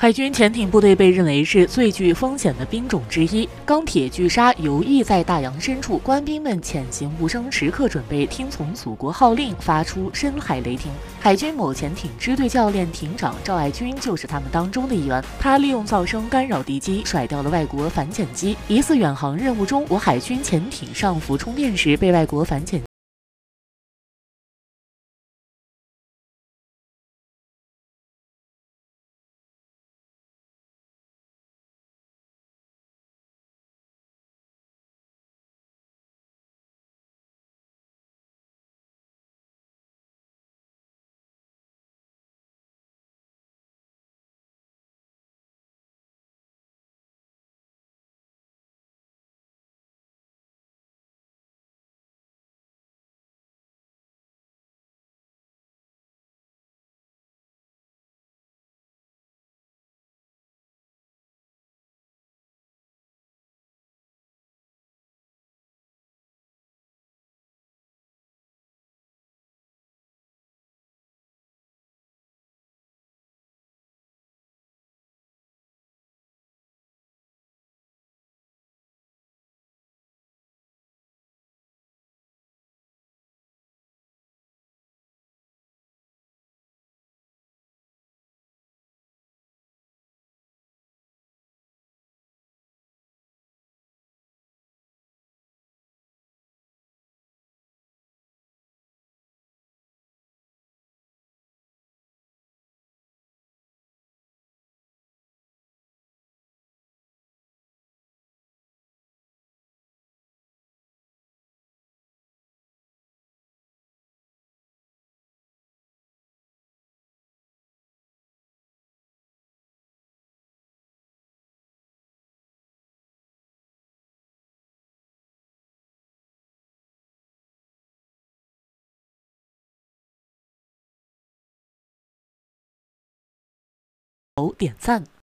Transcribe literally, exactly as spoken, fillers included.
海军潜艇部队被认为是最具风险的兵种之一。钢铁巨鲨游弋在大洋深处，官兵们潜行无声，时刻准备听从祖国号令，发出深海雷霆。海军某潜艇支队教练艇长赵爱军就是他们当中的一员。他利用噪声干扰敌机，甩掉了外国反潜机。一次远航任务中，我海军潜艇上浮充电时被外国反潜点赞。